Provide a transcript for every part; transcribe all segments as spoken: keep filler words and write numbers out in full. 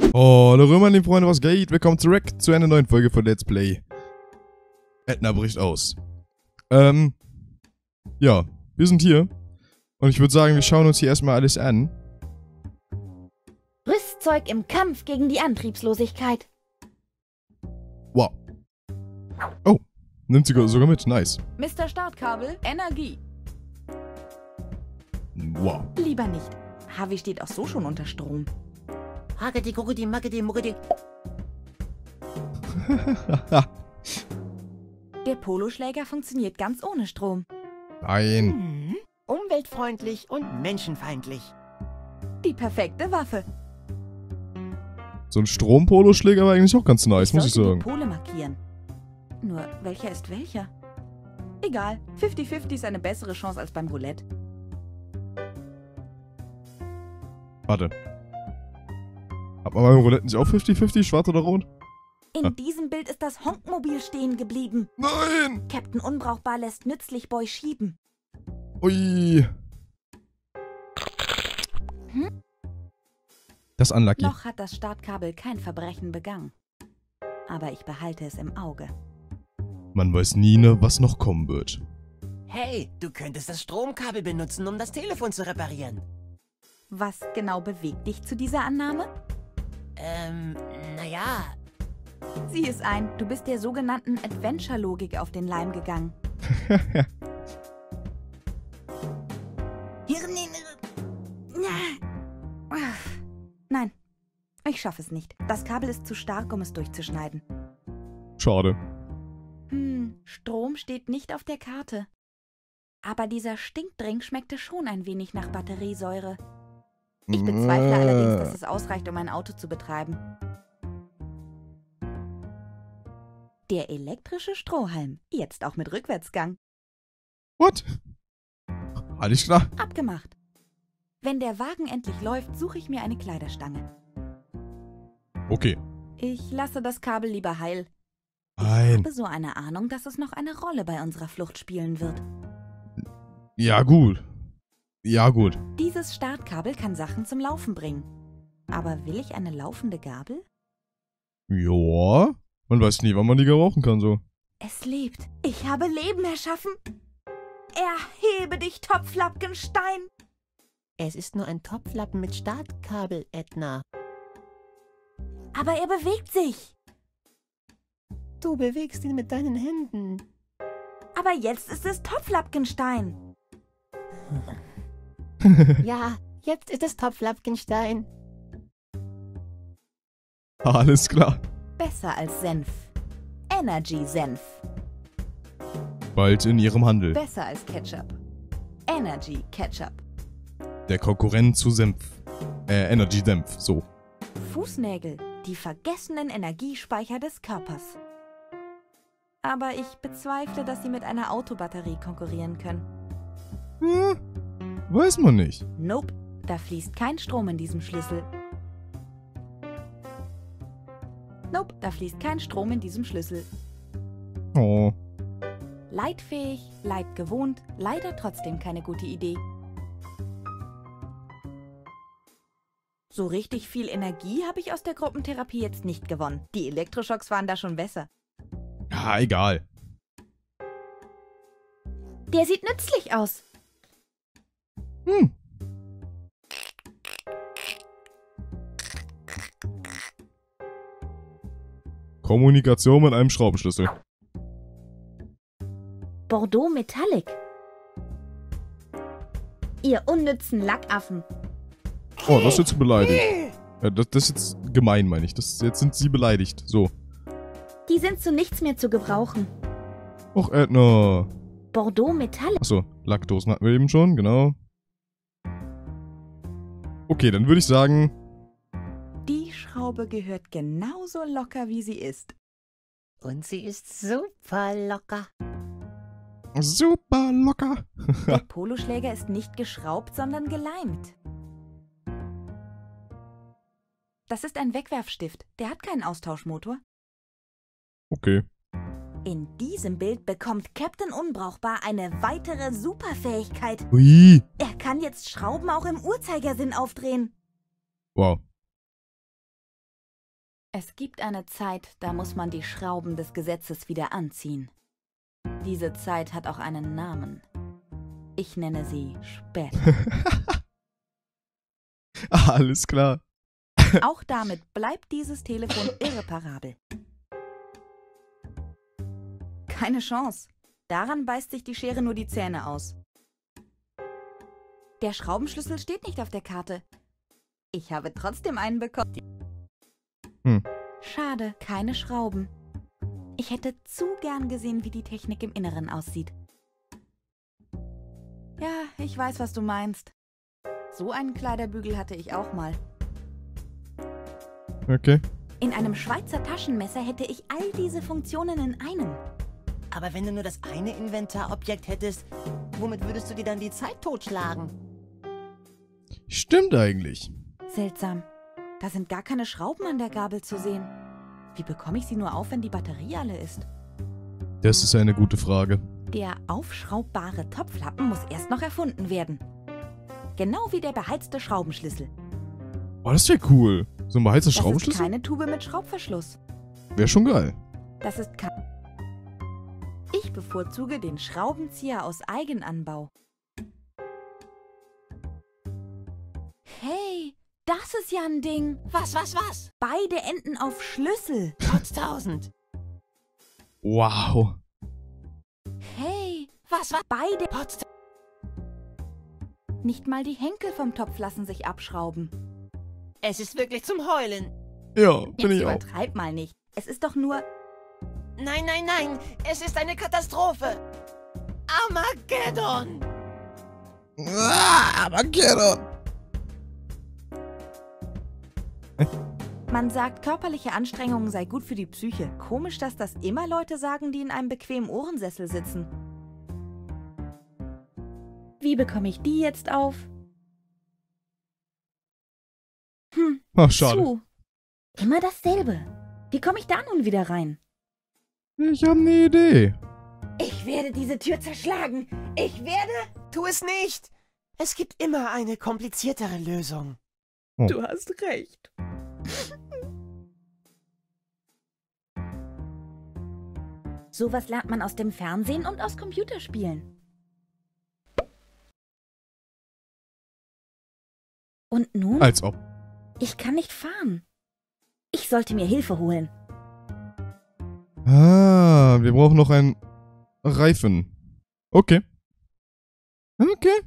Oh, hallo Römer, liebe Freunde, was geht? Willkommen zurück zu einer neuen Folge von Let's Play. Edna bricht aus. Ähm, ja, wir sind hier. Und ich würde sagen, wir schauen uns hier erstmal alles an. Rüstzeug im Kampf gegen die Antriebslosigkeit. Wow. Oh, nimmt sie sogar mit, nice. Mister Startkabel, Energie. Wow. Lieber nicht. Harvey steht auch so schon unter Strom. Hagedi, Gugedi, Magedi, Muggedi. Der Poloschläger funktioniert ganz ohne Strom. Nein. Hm, umweltfreundlich und menschenfeindlich. Die perfekte Waffe. So ein Strompoloschläger war eigentlich auch ganz nice, muss ich sollte sagen. die Pole markieren. Nur, welcher ist welcher? Egal, fünfzig fünfzig ist eine bessere Chance als beim Roulette. Warte. Hat man beim Roulette nicht auch fünfzig fünfzig, schwarz oder rot? In Ah. diesem Bild ist das Honkmobil stehen geblieben. Nein! Captain Unbrauchbar lässt nützlich Boy schieben. Ui. Hm? Das ist unlucky. Noch hat das Startkabel kein Verbrechen begangen. Aber ich behalte es im Auge. Man weiß nie, ne, was noch kommen wird. Hey, du könntest das Stromkabel benutzen, um das Telefon zu reparieren. Was genau bewegt dich zu dieser Annahme? Ähm, naja. Sieh es ein, du bist der sogenannten Adventure-Logik auf den Leim gegangen. Nein, ich schaffe es nicht. Das Kabel ist zu stark, um es durchzuschneiden. Schade. Hm, Strom steht nicht auf der Karte. Aber dieser Stinkdrink schmeckte schon ein wenig nach Batteriesäure. Ich bezweifle allerdings, dass es ausreicht, um ein Auto zu betreiben. Der elektrische Strohhalm, jetzt auch mit Rückwärtsgang. What? Alles klar. Abgemacht. Wenn der Wagen endlich läuft, suche ich mir eine Kleiderstange. Okay. Ich lasse das Kabel lieber heil. Ich Nein. habe so eine Ahnung, dass es noch eine Rolle bei unserer Flucht spielen wird. Ja, gut. Ja, gut. Dieses Startkabel kann Sachen zum Laufen bringen. Aber will ich eine laufende Gabel? Ja. Man weiß nie, wann man die gebrauchen kann, so. Es lebt. Ich habe Leben erschaffen. Erhebe dich, Topflappgenstein. Es ist nur ein Topflappen mit Startkabel, Edna. Aber er bewegt sich. Du bewegst ihn mit deinen Händen. Aber jetzt ist es Topflappgenstein. Ja, jetzt ist es Topflappgenstein. Alles klar. Besser als Senf. Energy-Senf. Bald in ihrem Handel. Besser als Ketchup. Energy-Ketchup. Der Konkurrent zu Senf. Äh, Energy-Senf, so. Fußnägel. Die vergessenen Energiespeicher des Körpers. Aber ich bezweifle, dass sie mit einer Autobatterie konkurrieren können. Hm, weiß man nicht. Nope, da fließt kein Strom in diesem Schlüssel. Nope, da fließt kein Strom in diesem Schlüssel. Oh. Leitfähig, leitgewohnt, leider trotzdem keine gute Idee. So richtig viel Energie habe ich aus der Gruppentherapie jetzt nicht gewonnen. Die Elektroschocks waren da schon besser. Ja, egal. Der sieht nützlich aus. Hm. Kommunikation mit einem Schraubenschlüssel. Bordeaux Metallic. Ihr unnützen Lackaffen. Oh, das ist jetzt beleidigt. Ja, das, das ist jetzt gemein, meine ich. Das, jetzt sind sie beleidigt. So. Die sind zu nichts mehr zu gebrauchen. Och, Edna. Bordeaux Metallic. Achso, Lackdosen hatten wir eben schon, genau. Okay, dann würde ich sagen... Die Schraube gehört genauso locker, wie sie ist. Und sie ist super locker. Super locker. Der Poloschläger ist nicht geschraubt, sondern geleimt. Das ist ein Wegwerfstift. Der hat keinen Austauschmotor. Okay. In diesem Bild bekommt Captain Unbrauchbar eine weitere Superfähigkeit. Ui. Er kann jetzt Schrauben auch im Uhrzeigersinn aufdrehen. Wow. Es gibt eine Zeit, da muss man die Schrauben des Gesetzes wieder anziehen. Diese Zeit hat auch einen Namen. Ich nenne sie später. Ah, alles klar. Auch damit bleibt dieses Telefon irreparabel. Keine Chance. Daran beißt sich die Schere nur die Zähne aus. Der Schraubenschlüssel steht nicht auf der Karte. Ich habe trotzdem einen bekommen. Hm. Schade, keine Schrauben. Ich hätte zu gern gesehen, wie die Technik im Inneren aussieht. Ja, ich weiß, was du meinst. So einen Kleiderbügel hatte ich auch mal. Okay. In einem Schweizer Taschenmesser hätte ich all diese Funktionen in einem. Aber wenn du nur das eine Inventarobjekt hättest, womit würdest du dir dann die Zeit totschlagen? Stimmt eigentlich. Seltsam. Da sind gar keine Schrauben an der Gabel zu sehen. Wie bekomme ich sie nur auf, wenn die Batterie alle ist? Das ist eine gute Frage. Der aufschraubbare Topflappen muss erst noch erfunden werden. Genau wie der beheizte Schraubenschlüssel. Oh, das wäre cool. So ein beheizter Das ist Schraubenschlüssel? keine Tube mit Schraubverschluss. Wäre schon geil. Das ist kein... Ich bevorzuge den Schraubenzieher aus Eigenanbau. Hey, das ist ja ein Ding. Was, was, was? Beide enden auf Schlüssel. Potztausend. Wow. Hey, Was, was? beide... Potztausend. Nicht mal die Henkel vom Topf lassen sich abschrauben. Es ist wirklich zum Heulen. Ja, bin Jetzt ich auch. übertreib mal nicht. Es ist doch nur... Nein, nein, nein. Es ist eine Katastrophe. Armageddon. Ah, Armageddon. Man sagt, körperliche Anstrengung sei gut für die Psyche. Komisch, dass das immer Leute sagen, die in einem bequemen Ohrensessel sitzen. Wie bekomme ich die jetzt auf? Hm, Ach, schade. zu. Immer dasselbe. Wie komme ich da nun wieder rein? Ich habe eine Idee. Ich werde diese Tür zerschlagen. Ich werde... Tu es nicht. Es gibt immer eine kompliziertere Lösung. Oh. Du hast recht. Sowas lernt man aus dem Fernsehen und aus Computerspielen. Und nun? Als ob. Ich kann nicht fahren. Ich sollte mir Hilfe holen. Ah, wir brauchen noch einen Reifen. Okay. Okay.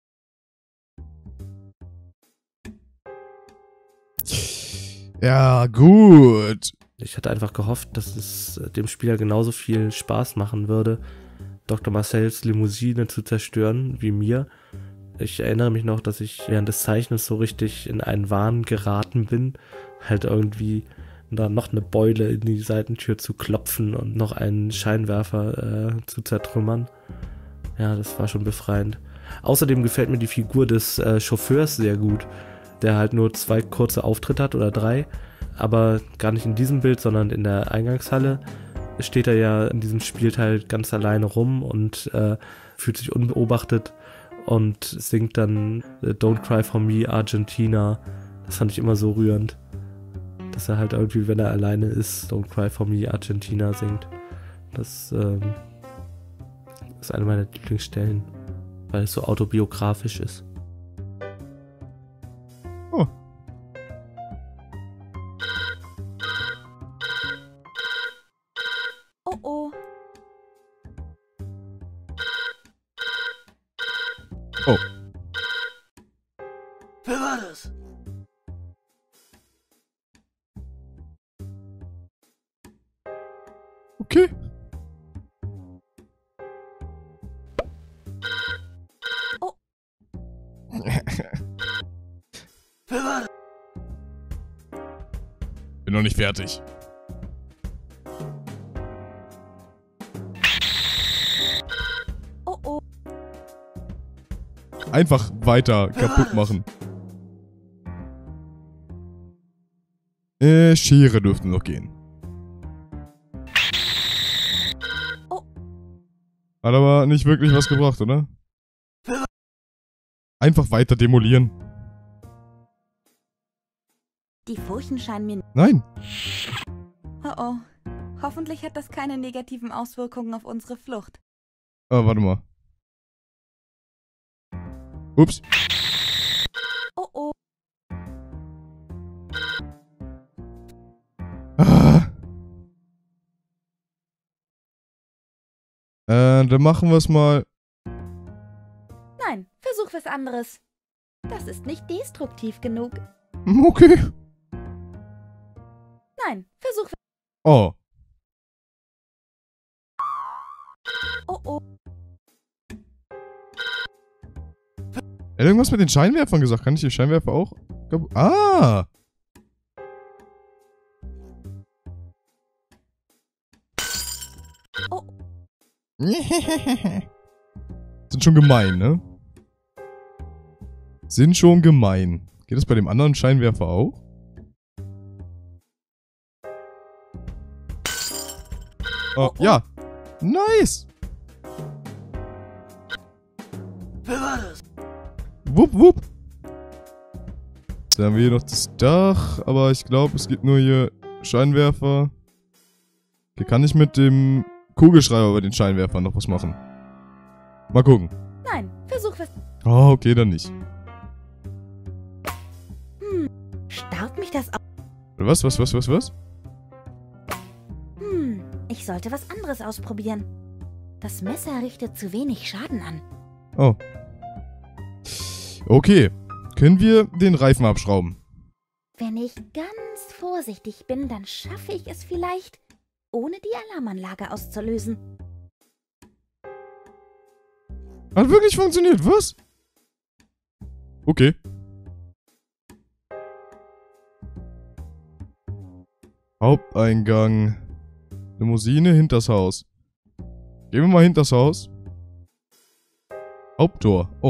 Ja, gut. Ich hatte einfach gehofft, dass es dem Spieler genauso viel Spaß machen würde, Doktor Marcells Limousine zu zerstören wie mir. Ich erinnere mich noch, dass ich während des Zeichnens so richtig in einen Wahn geraten bin, halt irgendwie da noch eine Beule in die Seitentür zu klopfen und noch einen Scheinwerfer äh, zu zertrümmern. Ja, das war schon befreiend. Außerdem gefällt mir die Figur des äh, Chauffeurs sehr gut, der halt nur zwei kurze Auftritte hat oder drei, aber gar nicht in diesem Bild, sondern in der Eingangshalle steht er ja in diesem Spielteil ganz alleine rum und äh, fühlt sich unbeobachtet und singt dann äh, Don't Cry For Me, Argentina. Das fand ich immer so rührend, dass er halt irgendwie, wenn er alleine ist, Don't Cry For Me, Argentina singt. Das ähm, ist eine meiner Lieblingsstellen, weil es so autobiografisch ist. Oh. Oh oh. Oh. Wer war das? Okay. Oh. Wer war das? Bin noch nicht fertig. Oh oh. Einfach weiter kaputt machen. Äh, Schere dürften noch gehen. Oh. Hat aber nicht wirklich was gebracht, oder? Einfach weiter demolieren. Die Furchen scheinen mir... Nein. Oh oh. Hoffentlich hat das keine negativen Auswirkungen auf unsere Flucht. Ah, warte mal. Ups. Oh oh. Ah. Äh, dann machen wir es mal. Nein, versuch was anderes. Das ist nicht destruktiv genug. Okay. Nein, versuch... Oh. Oh oh. Er hat irgendwas mit den Scheinwerfern gesagt. Kann ich die Scheinwerfer auch? Ah! Oh. Sind schon gemein, ne? Sind schon gemein. Geht das bei dem anderen Scheinwerfer auch? Oh, Oh, oh. ja. Nice. Wer war das? Wupp, wupp. Dann haben wir hier noch das Dach, aber ich glaube, es gibt nur hier Scheinwerfer. Hier kann ich mit dem Kugelschreiber bei den Scheinwerfern noch was machen. Mal gucken. Nein, versuch was... Oh, okay, dann nicht. Hm, starrt mich das auf... Was, was, was, was, was? Hm, ich sollte was anderes ausprobieren. Das Messer richtet zu wenig Schaden an. Oh. Okay. Können wir den Reifen abschrauben? Wenn ich ganz vorsichtig bin, dann schaffe ich es vielleicht, ohne die Alarmanlage auszulösen. Hat wirklich funktioniert, was? Okay. Haupteingang. Limousine, hinters Haus. Gehen wir mal hinters Haus. Haupttor. Oh.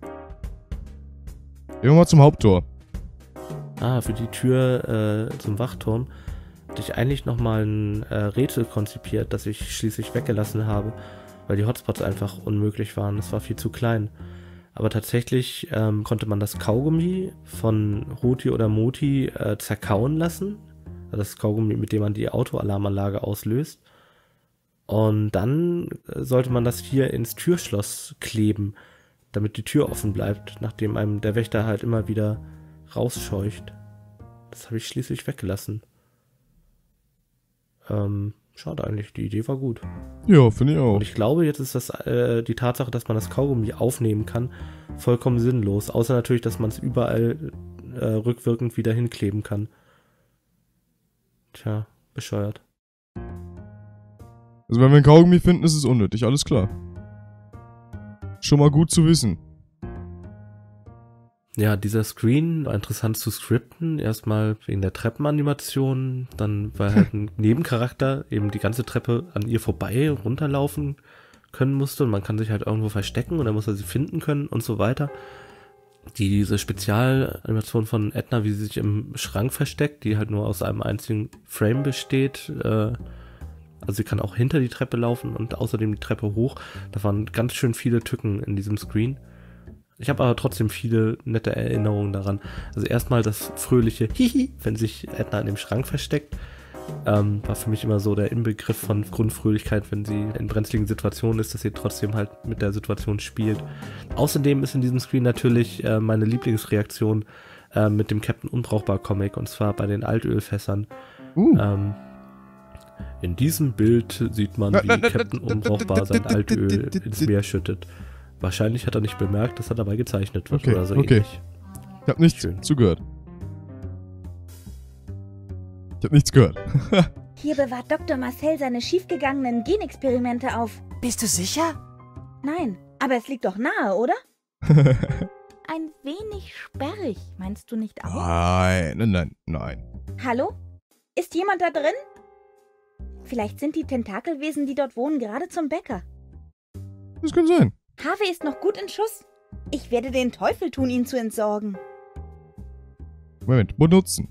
Gehen wir mal zum Haupttor. Ah, für die Tür äh, zum Wachturm hatte ich eigentlich nochmal ein äh, Rätsel konzipiert, das ich schließlich weggelassen habe, weil die Hotspots einfach unmöglich waren. Es war viel zu klein. Aber tatsächlich ähm, konnte man das Kaugummi von Ruti oder Moti äh, zerkauen lassen. Also das Kaugummi, mit dem man die Autoalarmanlage auslöst. Und dann sollte man das hier ins Türschloss kleben, damit die Tür offen bleibt, nachdem einem der Wächter halt immer wieder rausscheucht. Das habe ich schließlich weggelassen. Ähm, schade eigentlich, die Idee war gut. Ja, finde ich auch. Und ich glaube, jetzt ist das äh, die Tatsache, dass man das Kaugummi aufnehmen kann, vollkommen sinnlos. Außer natürlich, dass man es überall äh, rückwirkend wieder hinkleben kann. Tja, bescheuert. Also wenn wir ein Kaugummi finden, ist es unnötig, alles klar. Schon mal gut zu wissen. Ja, dieser Screen war interessant zu skripten. Erstmal wegen der Treppenanimation, dann weil halt ein Nebencharakter eben die ganze Treppe an ihr vorbei runterlaufen können musste und man kann sich halt irgendwo verstecken und dann muss er sie finden können und so weiter. Diese Spezialanimation von Edna, wie sie sich im Schrank versteckt, die halt nur aus einem einzigen Frame besteht. Äh, also sie kann auch hinter die Treppe laufen und außerdem die Treppe hoch. Da waren ganz schön viele Tücken in diesem Screen. Ich habe aber trotzdem viele nette Erinnerungen daran. Also erstmal das fröhliche Hihi, wenn sich Edna in dem Schrank versteckt. Ähm, war für mich immer so der Inbegriff von Grundfröhlichkeit, wenn sie in brenzligen Situationen ist, dass sie trotzdem halt mit der Situation spielt. Außerdem ist in diesem Screen natürlich äh, meine Lieblingsreaktion äh, mit dem Captain Unbrauchbar Comic, und zwar bei den Altölfässern. Uh. Ähm, in diesem Bild sieht man, wie Captain Unbrauchbar sein Altöl ins Meer schüttet. Wahrscheinlich hat er nicht bemerkt, dass er dabei gezeichnet wird Okay, oder so okay. ähnlich. Ich hab nichts Schön. zugehört. Ich hab nichts gehört. Hier bewahrt Doktor Marcel seine schiefgegangenen Genexperimente auf. Bist du sicher? Nein, aber es liegt doch nahe, oder? Ein wenig sperrig, meinst du nicht auch? Nein, nein, nein, nein. Hallo? Ist jemand da drin? Vielleicht sind die Tentakelwesen, die dort wohnen, gerade zum Bäcker. Das kann sein. Harvey ist noch gut in Schuss. Ich werde den Teufel tun, ihn zu entsorgen. Moment, benutzen.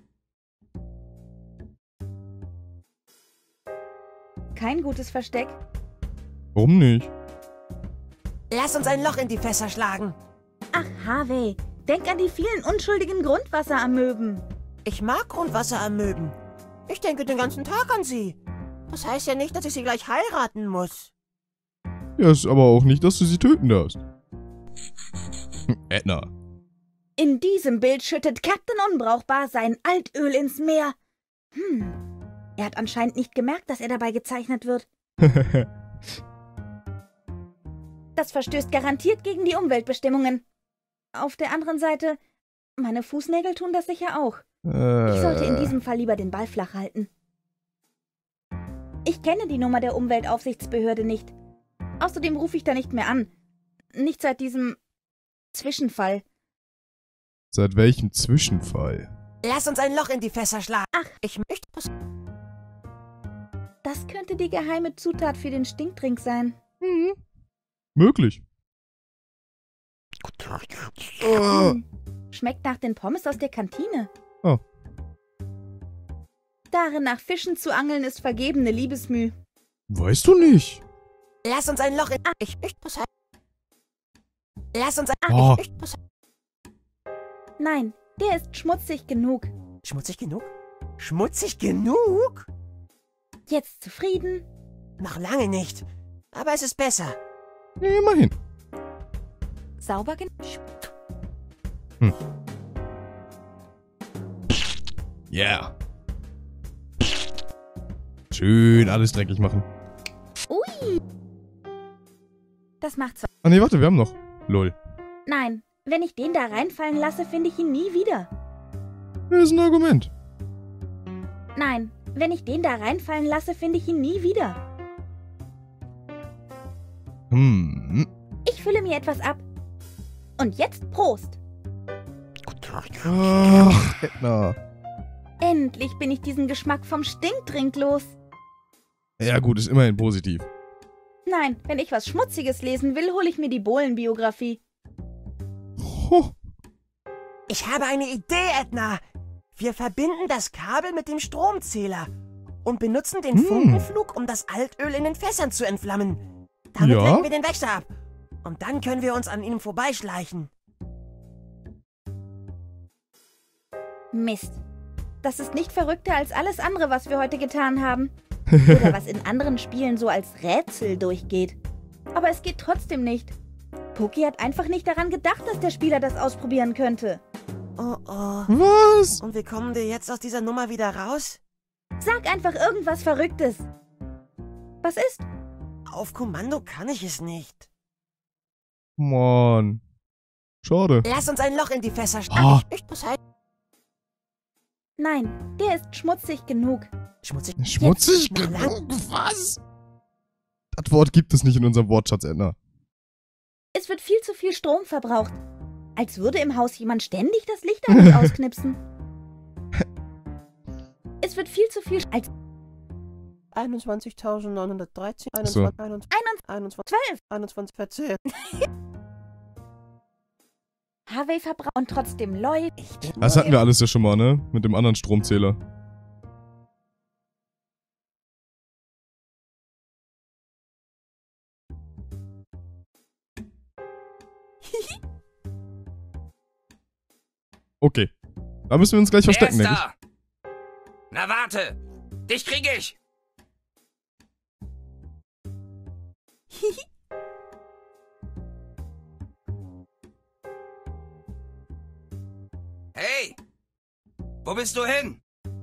Kein gutes Versteck. Warum nicht? Lass uns ein Loch in die Fässer schlagen. Ach, Harvey, denk an die vielen unschuldigen Grundwasseramöben. Ich mag Grundwasseramöben. Ich denke den ganzen Tag an sie. Das heißt ja nicht, dass ich sie gleich heiraten muss. Ja, ist aber auch nicht, dass du sie töten darfst. Edna. In diesem Bild schüttet Captain Unbrauchbar sein Altöl ins Meer. Hm, er hat anscheinend nicht gemerkt, dass er dabei gezeichnet wird. Das verstößt garantiert gegen die Umweltbestimmungen. Auf der anderen Seite, meine Fußnägel tun das sicher auch. äh, Ich sollte in diesem Fall lieber den Ball flach halten. Ich kenne die Nummer der Umweltaufsichtsbehörde nicht. Außerdem rufe ich da nicht mehr an. Nicht seit diesem Zwischenfall. Seit welchem Zwischenfall? Lass uns ein Loch in die Fässer schlagen. Ach, Ich möchte... das könnte die geheime Zutat für den Stinktrink sein. Mhm. Möglich. Oh. Hm, schmeckt nach den Pommes aus der Kantine. Oh. Darin nach Fischen zu angeln ist vergebene Liebesmüh. Weißt du nicht? Lass uns ein Loch in... Ich möchte... Lass uns ein... Oh. Ich möchte... Nein, der ist schmutzig genug. Schmutzig genug? Schmutzig genug? Jetzt zufrieden? Noch lange nicht. Aber es ist besser. Ja, immerhin. Sauber genug? Hm. Yeah. Schön alles dreckig machen. Ui! Das macht's. Ah nee, warte, wir haben noch. Lol. Nein, wenn ich den da reinfallen lasse, finde ich ihn nie wieder. Das ist ein Argument. Nein, wenn ich den da reinfallen lasse, finde ich ihn nie wieder. Hm. Ich fülle mir etwas ab. Und jetzt Prost! Ach, Edna. Endlich bin ich diesen Geschmack vom Stinktrink los. Ja gut, ist immerhin positiv. Nein, wenn ich was Schmutziges lesen will, hole ich mir die Bohlen-Biografie. Ho. Ich habe eine Idee, Edna. Wir verbinden das Kabel mit dem Stromzähler und benutzen den Hm. Funkenflug, um das Altöl in den Fässern zu entflammen. Damit Ja. lenken wir den Wächter ab. Und dann können wir uns an ihm vorbeischleichen. Mist. Das ist nicht verrückter als alles andere, was wir heute getan haben. Oder was in anderen Spielen so als Rätsel durchgeht. Aber es geht trotzdem nicht. Poki hat einfach nicht daran gedacht, dass der Spieler das ausprobieren könnte. Oh oh. Was? Und wie kommen wir jetzt aus dieser Nummer wieder raus? Sag einfach irgendwas Verrücktes. Was ist? Auf Kommando kann ich es nicht. Mann. Schade. Lass uns ein Loch in die Fässer Ah. schlagen. Ich muss halt... Nein, der ist schmutzig genug. Schmutzig. Schmutzig? Jetzt noch lang. Was? Das Wort gibt es nicht in unserem Wortschatz, Edna. Es wird viel zu viel Strom verbraucht. Als würde im Haus jemand ständig das Licht an- und ausknipsen. Es wird viel zu viel... Als einundzwanzigtausendneunhundertdreizehn, So. einundzwanzig, einundzwanzig, zwölf einundzwanzig, vierzehn. Harvey verbraucht und trotzdem läuft. Ich bin Das nur hatten wir alles ja schon mal, ne? Mit dem anderen Stromzähler. Okay. Da müssen wir uns gleich verstecken, Wer denke ist ich. da? Na warte, dich krieg ich. Hey, wo bist du hin?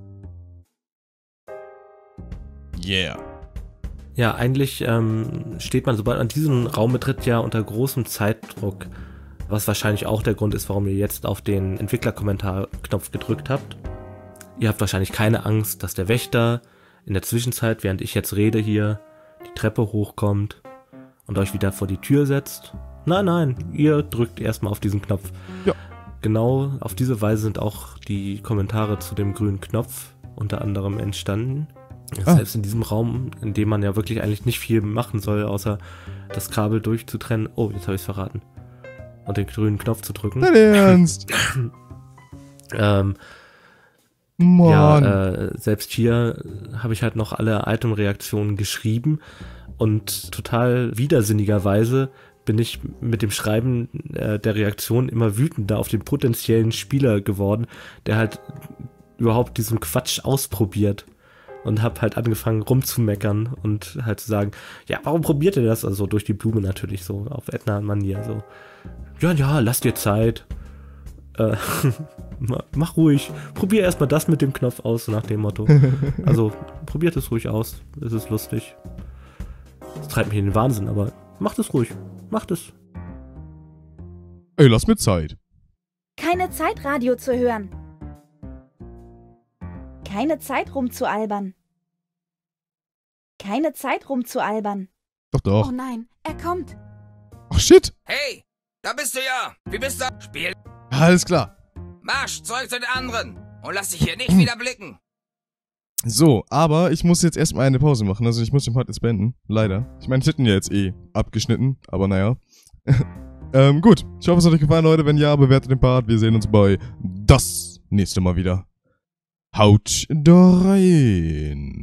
Yeah. Ja, eigentlich ähm, steht man, sobald man diesen Raum betritt, ja unter großem Zeitdruck. Was wahrscheinlich auch der Grund ist, warum ihr jetzt auf den Entwicklerkommentar-Knopf gedrückt habt. Ihr habt wahrscheinlich keine Angst, dass der Wächter in der Zwischenzeit, während ich jetzt rede hier, die Treppe hochkommt und euch wieder vor die Tür setzt. Nein, nein, ihr drückt erstmal auf diesen Knopf. Ja. Genau auf diese Weise sind auch die Kommentare zu dem grünen Knopf unter anderem entstanden. Ah. Selbst in diesem Raum, in dem man ja wirklich eigentlich nicht viel machen soll, außer das Kabel durchzutrennen. Oh, jetzt habe ich es verraten. Und den grünen Knopf zu drücken. Dein Ernst? Ähm, Mann. ja, äh, selbst hier habe ich halt noch alle Item-Reaktionen geschrieben und total widersinnigerweise bin ich mit dem Schreiben äh, der Reaktion immer wütender auf den potenziellen Spieler geworden, der halt überhaupt diesen Quatsch ausprobiert. Und hab halt angefangen rumzumeckern und halt zu sagen, ja, warum probiert ihr das? Also durch die Blume natürlich, so auf Edna-Manier, so. Ja, ja, lass dir Zeit. Äh, mach ruhig. Probier erstmal das mit dem Knopf aus, so nach dem Motto. Also, probiert es ruhig aus. Es ist lustig. Das treibt mich in den Wahnsinn, aber macht es ruhig. Macht es. Ey, lass mir Zeit. Keine Zeit, Radio zu hören. Keine Zeit rumzualbern. Keine Zeit rumzualbern. Doch, doch. Oh nein, er kommt. Ach, shit. Hey, da bist du ja. Wie bist du? Spiel. Alles klar. Marsch, Zeug zu den anderen. Und lass dich hier nicht wieder blicken. So, aber ich muss jetzt erstmal eine Pause machen. Also ich muss den Part jetzt beenden. Leider. Ich meine, ich hätte ihn ja jetzt eh abgeschnitten. Aber naja. ähm, gut. Ich hoffe, es hat euch gefallen, Leute. Wenn ja, bewertet den Part. Wir sehen uns bei das nächste Mal wieder. Haut da rein.